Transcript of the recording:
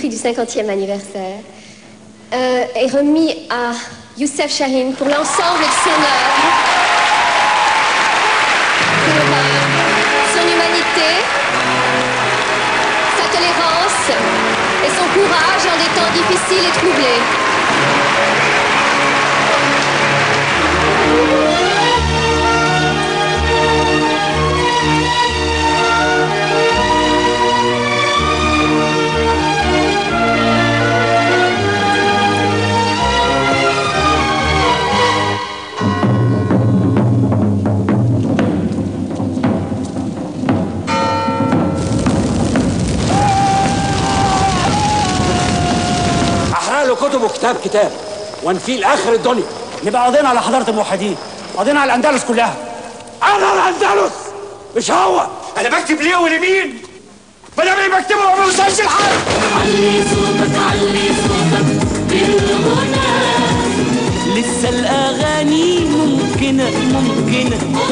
prix du 50e anniversaire est remis à Youssef Chahine pour l'ensemble de son œuvre, pour son humanité, sa tolérance et son courage en des temps difficiles et troublés. كتب وكتاب كتاب ونفيه لاخر الدنيا. نبقى قاضيين على حضاره الموحدين، قاضيين على الاندلس كلها. انا الاندلس مش هو. انا بكتب ليه ولمين؟ ما انا بكتبه وما بوصلش لحد. علي صوتك علي صوتك بالغنى، لسه الاغاني ممكنه